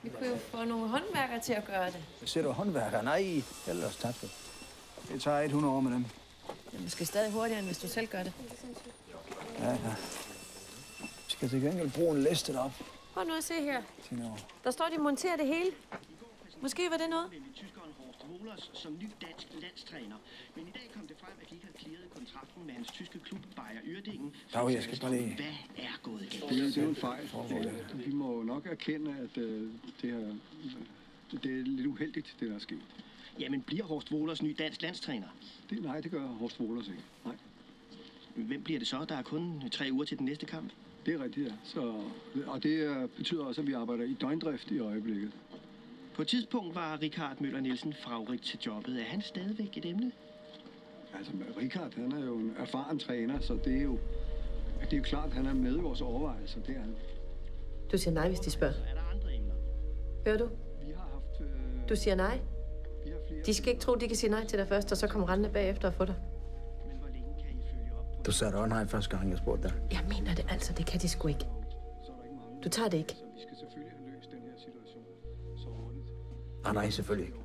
Vi kunne jo få nogle håndværkere til at gøre det. Ser du håndværkere? Nej, ellers tak. Det tager 100 år med dem. Det er måske stadig hurtigere, end hvis du selv gør det. Ja. Vi skal til gengæld bruge en liste derop. Prøv nu at se her. Der står, de monterer det hele. Måske var det noget? Tyskeren Horst Wohlers som ny dansk landstræner. Men i dag kom det frem, at de ikke havde clearet kontrakten med hans tyske klub Bayer Uerdingen. Dag, jeg skal bare lige... Hvad er gået galt? Det er jo en fejl. Vi må nok erkende, at det er lidt uheldigt, det der er sket. Jamen, bliver Horst Wohlers ny dansk landstræner? Nej, det gør Horst Wohlers ikke. Nej. Hvem bliver det så? Der er kun 3 uger til den næste kamp. Det er rigtigt, ja. Og det betyder også, at vi arbejder i døgndrift i øjeblikket. På et tidspunkt var Richard Møller Nielsen favorit til jobbet. Er han stadigvæk et emne? Altså, Richard, han er jo en erfaren træner, så det er jo klart, at han er med i vores overvejelser. Det er han. Du siger nej, hvis de spørger. Er der andre emner? Hører du? Vi har haft... Du siger nej. Vi har flere... De skal ikke tro, de kan sige nej til dig først, og så komme rendende bagefter og få dig. Men hvor længe kan I følge op på... Du sagde også nej første gang, jeg spurgte dig. Jeg mener det altså, det kan de sgu ikke. Så er der ikke mange... Du tager det ikke. Så vi skal selvfølgelig have løst den her situation så hurtigt. Nej, selvfølgelig ikke.